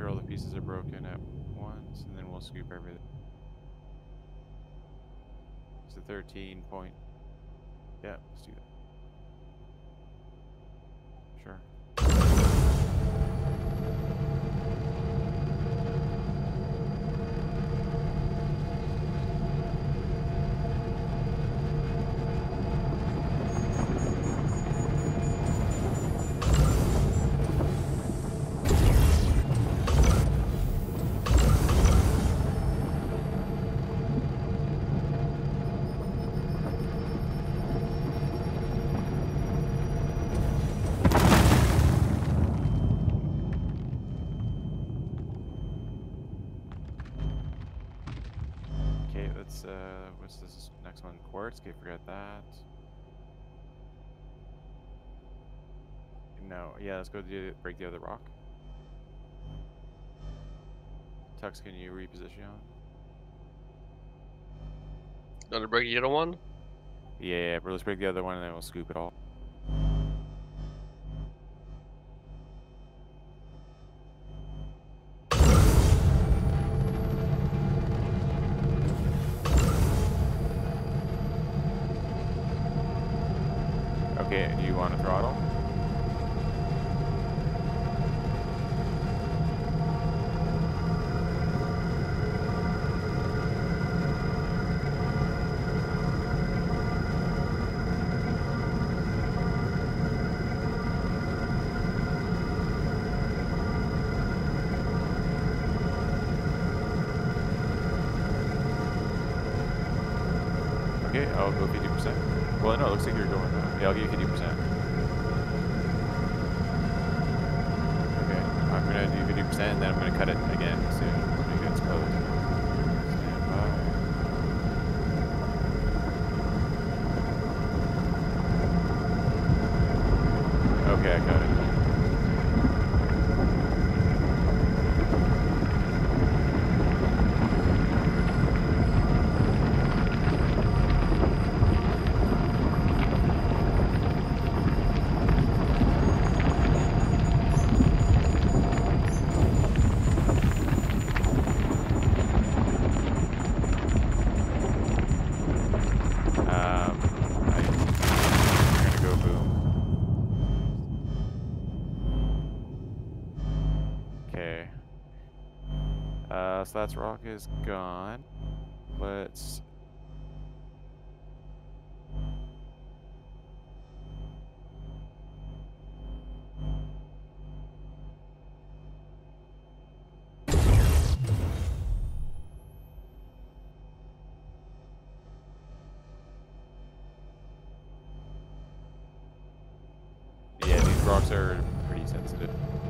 sure all the pieces are broken at once, and then we'll scoop everything. It's a 13 point. Yeah, let's do that. Sure. Okay, let's what's this next one? Quartz? Okay, forget that. No, yeah, let's go break the other rock. Tux, can you reposition? Gotta break the other one? Yeah, but let's break the other one and then we'll scoop it all. Okay, do you want to throttle? Okay, I'll go 50%. Well, no, it looks like you're going. Yeah, I'll give you 50%. Okay, I'm gonna do 50%, and then I'm gonna cut it again soon. Make it close. Stand by. Okay, I got it. I'm gonna go boom. Okay. So that's rock is gone. Let's. Yeah, these rocks are pretty sensitive.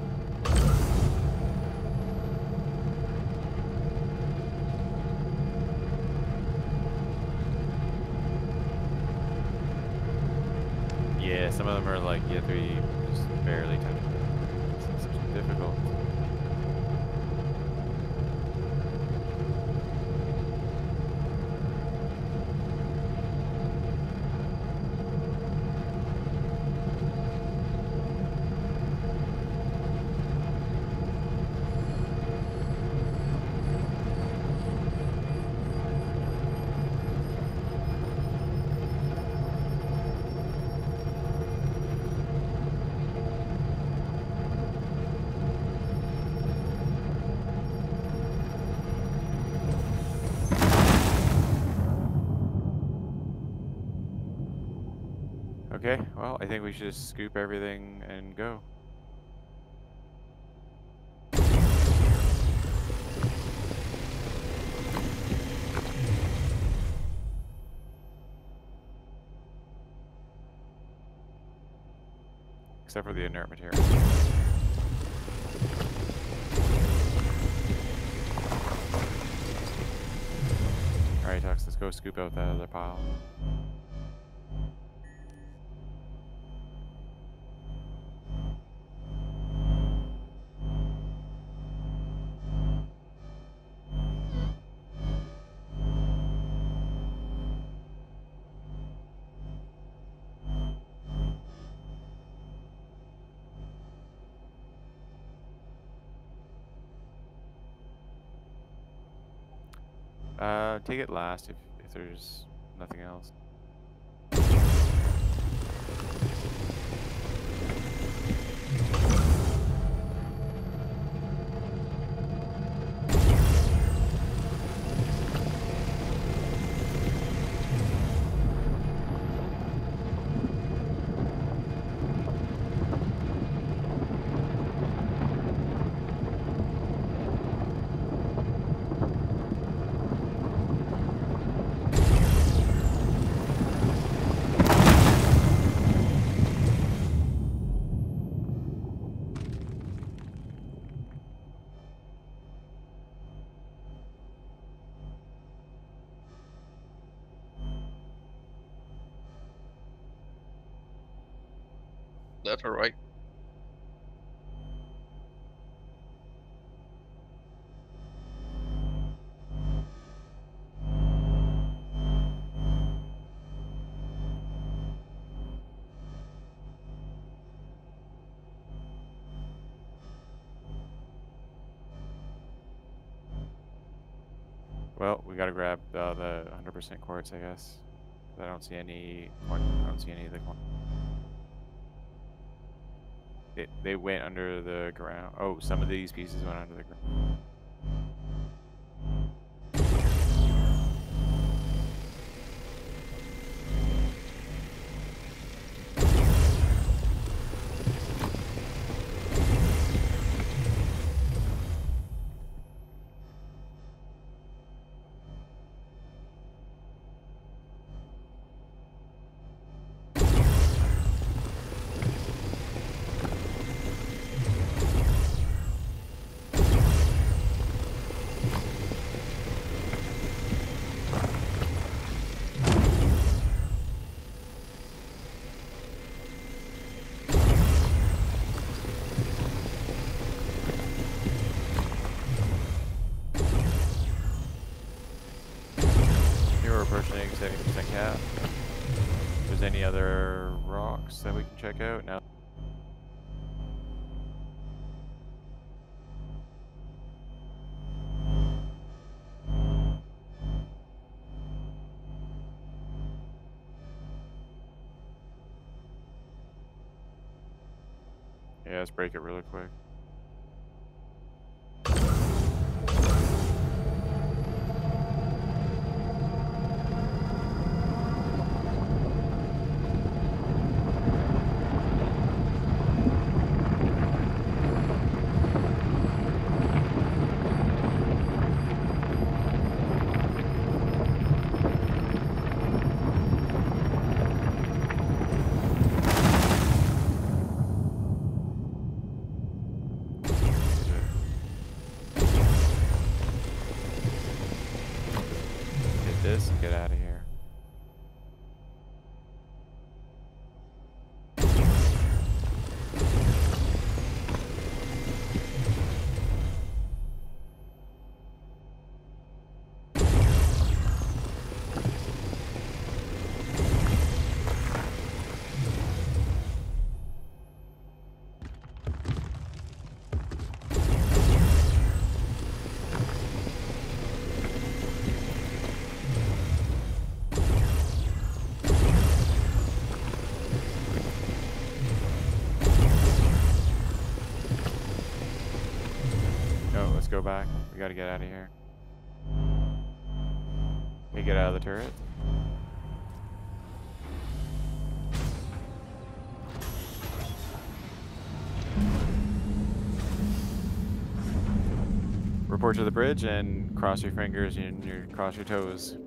Yeah, some of them are like, you have to be just barely touching. It's difficult. Okay, well, I think we should just scoop everything and go. Except for the inert material. Alright, Tux, let's go scoop out that other pile. Take it last if there's nothing else. Left or right? Well, we gotta grab the 100% quartz, I guess. I don't see any. I don't see any of the. They went under the ground. Oh, some of these pieces went under the ground. We're approaching 70% cap. If there's any other rocks that we can check out now. Yeah, let's break it really quick. Hit this and get out of here. No, let's go back. We gotta get out of here. Can we get out of the turret? Report to the bridge and cross your fingers and cross your toes.